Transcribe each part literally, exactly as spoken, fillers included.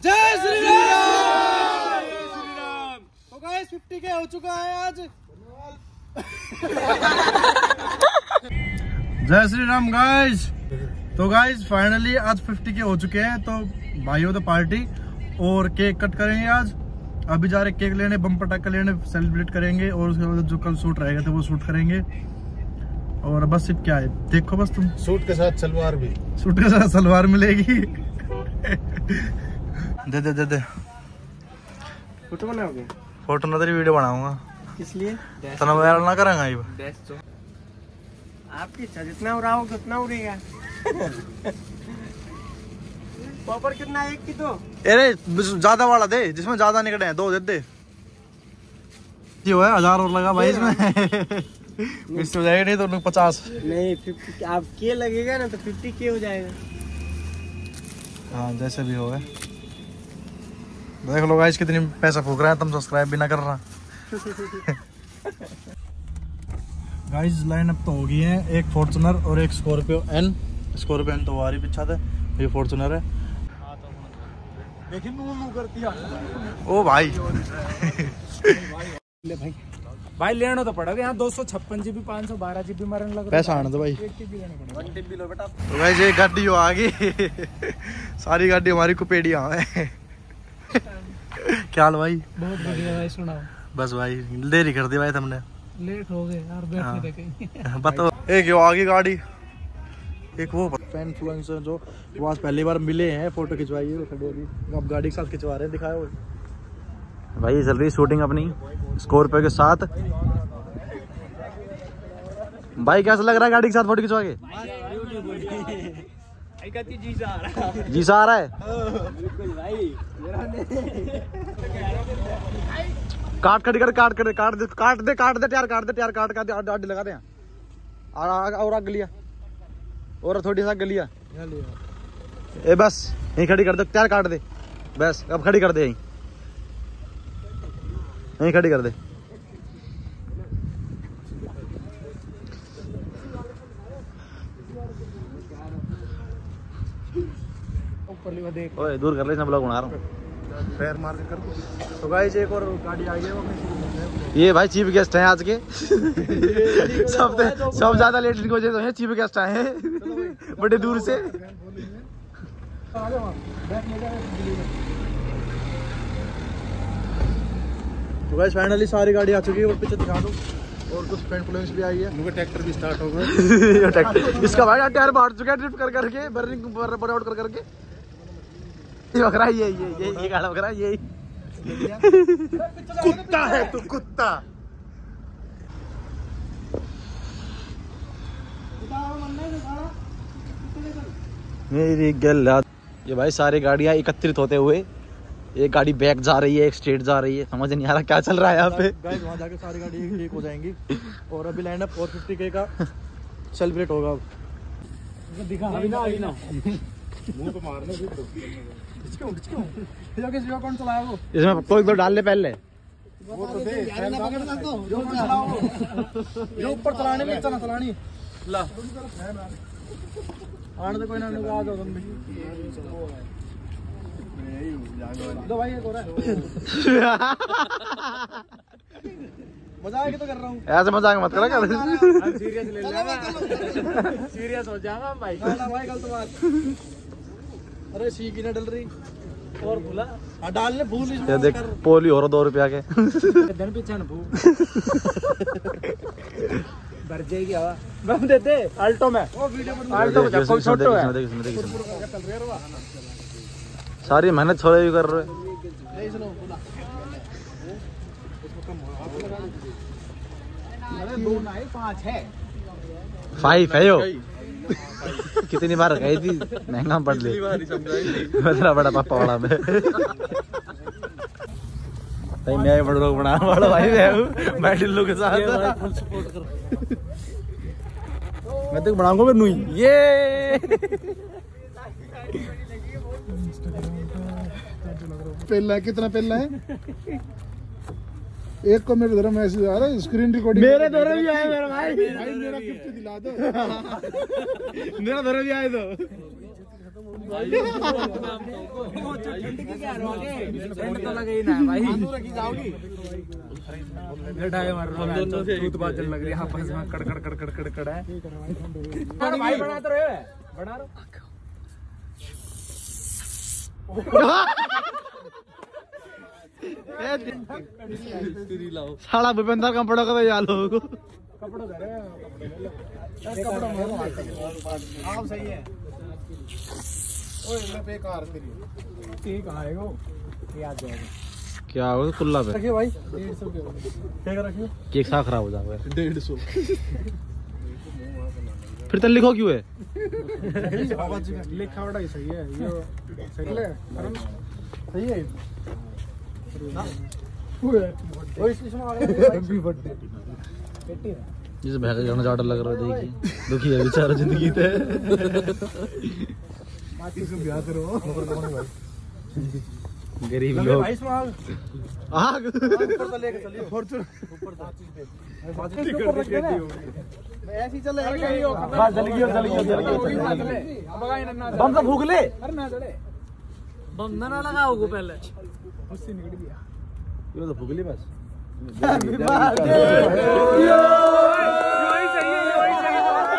जय श्री राम। जय श्री राम। तो गाइस फिफ्टी के हो चुका है आज। जय श्री राम गाइस। तो गाइस फाइनली आज फिफ्टी के हो चुके हैं, तो भाइयों तो पार्टी और केक कट करेंगे आज। अभी जा रहे केक लेने, बम पटाखा लेने, सेलिब्रेट करेंगे और उसके बाद जो कल शूट रहेगा तो वो शूट करेंगे। और बस सिर्फ क्या है, देखो बस तुम, सूट के साथ सलवार भी, सूट के साथ सलवार मिलेगी। दे दे दे दे फोटो बनाओगे? फोटो ना तेरी वीडियो बनाऊंगा। किस लिए? तना वायरल ना करेंगे ये तो। आपकी इच्छा, जितना उड़ाओगे उतना उड़ेगा। पॉपर कितना एक की? तो अरे ज्यादा वाला दे, जिसमें ज्यादा निकले हैं, दो दे दे। जो है हजार और लगा भाई इसमें। इससे हो जाएगा नहीं तो पचास नहीं, फिफ्टी आप के लगेगा ना तो फिफ्टी के हो जाएगा। हाँ जैसे भी होगा। देख लो गाइस कितनी पैसा फूक रहा है, तुम सब्सक्राइब भी ना कर रहा। गाइस लाइन अप तो हो गई है, एक फॉर्च्यूनर और एक स्कॉर्पियो एन। स्कॉर्पियो एन तो वारी पीछा था, ये फॉर्च्यूनर है। करती ओ भाई। ले भाई भाई लेना तो पड़ेगा यहाँ। दो सौ छप्पन जीबी पाँच सौ बारह जीबी मरने लगा। पैसा आना तो भाई। तो भाई ये गाड़ी जो आ गई। सारी गाड़ी हमारी कुपेड़िया है। क्या हाल भाई? बहुत बढ़िया भाई, सुनाओ। बस भाई देरी कर दी भाई तुमने, लेट हो गए यार, बैठे थे। बताओ एक यो आगे गाड़ी, एक वो फैन इन्फ्लुएंसर जो वो आज पहली बार मिले हैं, फोटो खिंचवाइए। अब गाड़ी के साथ खिंचवा रहे हैं, दिखाओ भाई। चल रही शूटिंग अपनी स्कॉर्पियो के साथ। भाई कैसा लग रहा है गाड़ी के साथ फोटो खिंचवा के? जी सा आ रहा है। काट खड़ी कर, काट कर, काट दे, काट दे, काट दे यार, काट दे यार, काट काट आगे लगा दे। और आग गलिया और थोड़ी सा गलिया ए, बस यहीं खड़ी कर दे, त्यार काट दे बस। अब खड़ी कर दे, यहीं यहीं खड़ी कर दे। ओए दूर कर ले, मैं ब्लॉग बना रहा हूँ। पैर मार के कर। तो गाइस एक और गाड़ी आ गई है, ये भाई चीफ गेस्ट हैं आज के। सब सब ज्यादा लेट की वजह से चीफ गेस्ट आए हैं बड़े दूर से। तो गाइस फाइनली सारी गाड़ी आ चुकी है, और पीछे दिखा दो। और कुछ फ्रेंड फ्लुएंस भी आई है, मुझे ट्रैक्टर भी स्टार्ट हो गया। ट्रैक्टर इसका भाई टायर बांट चुका है, ड्रिफ्ट कर करके, बर्निंग बर्न आउट कर करके। ये बकरा ये ये ये ये गाड़ा बकरा ये कुत्ता है तू, कुत्ता। मेरी गल। ये भाई सारी गाड़ियां एकत्रित होते हुए एक गाड़ी बैक जा रही है, एक स्ट्रेट जा रही है, समझ नहीं आ रहा क्या चल रहा है यहाँ पे। गाइस वहाँ जाके सारी गाड़ी एक हो जाएंगी और अभी लाइन अप फोर फिफ्टी के का सेलिब्रेट होगा। अब दिखा अभी ना अभी ना मुंह पे मारने से क्यों क्यों क्यों कौन चलाया वो? इसमें तो एक दो डाल ले पहले, वो तो दे जो ऊपर चलाने में चला चलानी ला आने तो कोई ना आ जाओ तुम भी। दो भाई एक हो रहा है। मजाक तो कर रहा हूँ, ऐसे मजाक मत करा कर। सीरियस ले ले, सीरियस हो जाएगा भाई। ना भाई गलत बात। अरे सी की ना डल रही और भूला डालने भूल। ये देख पोली हो रहा दो रुपया के धन पीछे न भूल भर जाएगी हवा। बम दे दे अल्टो में, वो वीडियो में अल्टो में कोई छोटो है। देख इसमें, देख इसमें सारी मेहनत छोड़े भी कर रहे हैं। दो नहीं पाँच है, फाइव है यो। कितनी बार गई थी, महंगा पड़ ले इतना बड़ा पापा वाला में। भाई मैं बड़ा लोग बना वाला भाई मैं ढिल्लू के साथ फुल सपोर्ट कर। मैं तो बनाऊंगा फिर नूई ये पहला कितना पहला है। एक को मेरे द्वारा मैसेज आ रहा है, स्क्रीन रिकॉर्डिंग मेरे द्वारा भी आया मेरा भाई। भाई मेरा गिफ्ट दिला दो। मेरा द्वारा भी आया तो तो लगे ही ना भाई दूध बाजन लग रही है आपस में कड़कड़ कड़कड़ कड़कड़ है भाई बना तो रहे बना रहा साला भूपेंद्र कपड़ों का यार लोगों को कपड़ों दे रहे आप सही है ओए बेकार तेरी ठीक आएगा क्या जाएगा क्या हो कुल्ला पे रखिए भाई डेढ़ सौ के केक रखिए केक सा खराब हो जाएगा डेढ़ सौ फिर तो लिखो क्यों है लिखा बड़ा ही सही है ये सही है सही है जिस भैया का गाना ज्यादा लग रहा है देखिए दुखी है बेचारा जिंदगी पे गरीब लोग आग ऊपर तो लेके चलिए फॉर्च्यूनर ऊपर ऐसे ही चले हां जल्दी जल्दी जल्दी बम तो फूक ले अरे ना चले बम ना लगाओ को पहले उससे निकल गया ये तो फूक ले बस यही सही है यही सही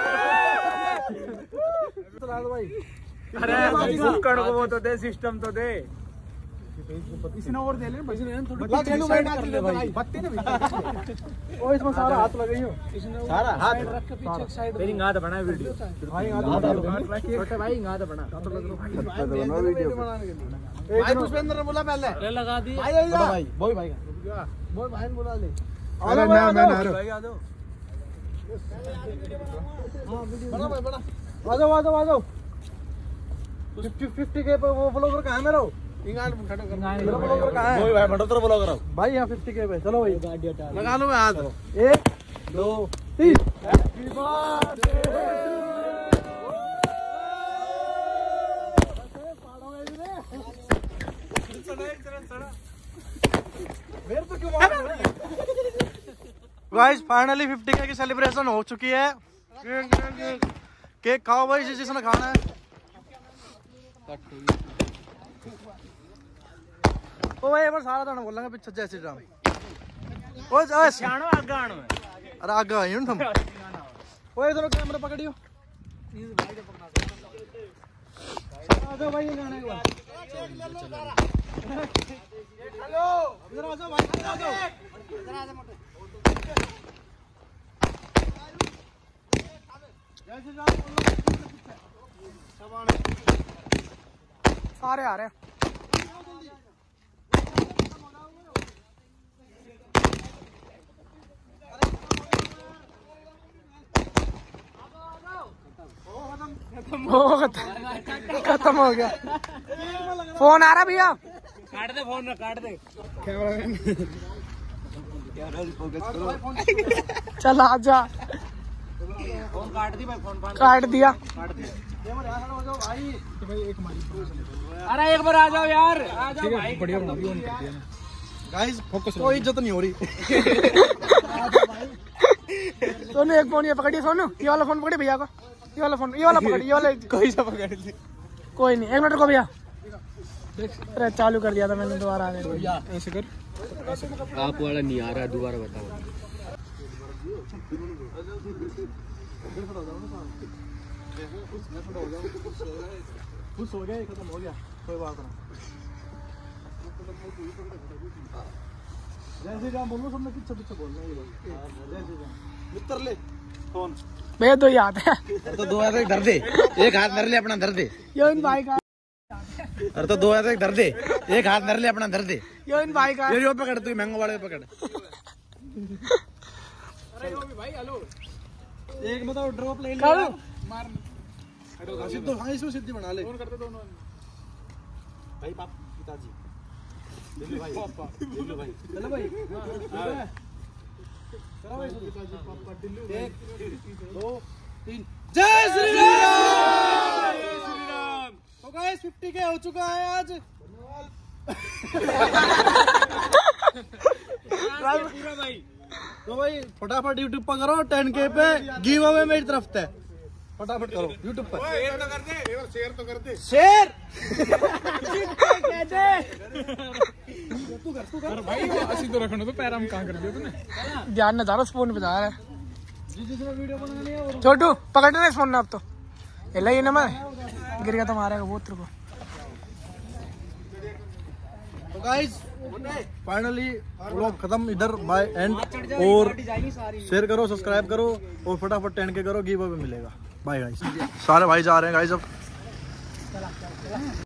चला दो भाई अरे भूकड़ को वो तो दे सिस्टम तो दे इसी ना और दे ले बस ने थोड़ी बत्ती कर ले भाई बत्ती ना ओ इसमें सारा हाथ लगाई हो सारा हाथ रख के पीछे साइड मेरी गाद बना वीडियो भाई गाद छोटे भाई गाद बना तो लग लो भाई वीडियो बनाने के लिए भाई पुष्पेंद्र ने बोला पहले ले लगा दी भाई भाई बोल भाई बोल भाई ने बोला ले अरे मैं मैं आ रहा भाई आ जाओ हां वीडियो बड़ा भाई बड़ा आ जाओ आ जाओ आ जाओ पचास के पे वो ब्लॉगर कहां है मेरा इंगान खड़ा करना मेरा ब्लॉगर कहां है ओए भाई बड़ोतरा ब्लॉगर भाई यहां पचास के पे चलो भाई गाड़ी हटा लगा लो मैं हाथ एक दो तीन हैप्पी बर्थडे मेरे तो क्यों मार रहे हो गाइस फाइनली पचास के की सेलिब्रेशन हो चुकी है केक खाओ भाई जिसने खाना है ओ भाई एक बार सारा दाना बोलेंगे पीछे जय श्री राम ओ जय सियाणो आगे आनो है अरे आगे आई हूं तुम ओए इधर कैमरा पकड़ियो प्लीज भाई को पकड़ा आ जाओ भाई गाने के बाद हेलो इधर आ जाओ भाई इधर आ जाओ इधर आ जाओ मोटे जय श्री राम सारे आ रहे हैं खत्म हो गया फोन आ रहा भैया काट दे फोन काट दे चल आ जा फोन काट दी भाई फोन काट दिया काट दिया अरे एक बार आ जाओ यार आ जाओ भाई बढ़िया बना दिया गाइस फोकस कोई इज्जत नहीं हो रही सोनू एक फोन ये पकड़िए सोनू ये वाला फोन पकड़िए भैया का ये वाला फोन ये वाला पकड़ ये वाला कोई सा पकड़ ली कोई नहीं एक मिनट को भैया अरे चालू कर दिया था मैंने दोबारा आ गया ऐसे कर आप वाला नहीं आ रहा है दोबारा बताओ खुश हो गया खत्म हो गया कोई बात नहीं जय श्री राम बोलो सबने पीछे पीछे बोल रहे हैं जय श्री राम मित्र ले फोन भैया दो हाथ है तो दो हाथ धर दे एक हाथ धर ले अपना धर दे यो इन भाई का अरे तो दो हाथ धर दे एक हाथ धर ले अपना धर दे यो इन भाई का ये जो पकड़ तू महंगो वाले पकड़ अरे यो भी भाई हेलो एक बताओ ड्रॉप ले ले मार सिद्धू हाँ इसमें सिद्धि बना ले फोन करते दोनों भाई पाप पिताजी दिल्ली भाई पापा दिल्ली भाई चलो भाई चलो भाई पिताजी पापा दिल्ली एक दो तीन जय श्री राम जय श्री राम तो गाइस पचास के हो चुका है आज पूरा भाई तो भाई फटाफट यूट्यूब पर करो टेन के पे गिव अवे मेरी तरफ से फटाफट करो यूट्यूब पर शेयर तो कर दे, शेयर तो कर दे। शेयर भाई असि तो रखना तो पैर हम कहाँ कर दिया तूने। ध्यान न था फोन पे जा रहा है छोटू पकड़ रहे फोन ना अब तो हिला ही ना मैं गिर गया तो मारेगा वो तेरे को। तो गाइस फाइनली व्लॉग खत्म इधर बाय एंड और शेयर करो सब्सक्राइब करो और फटाफट टेन के करो गिव अवे मिलेगा। बाय गाइस सारे भाई जा रहे हैं गाइस अब।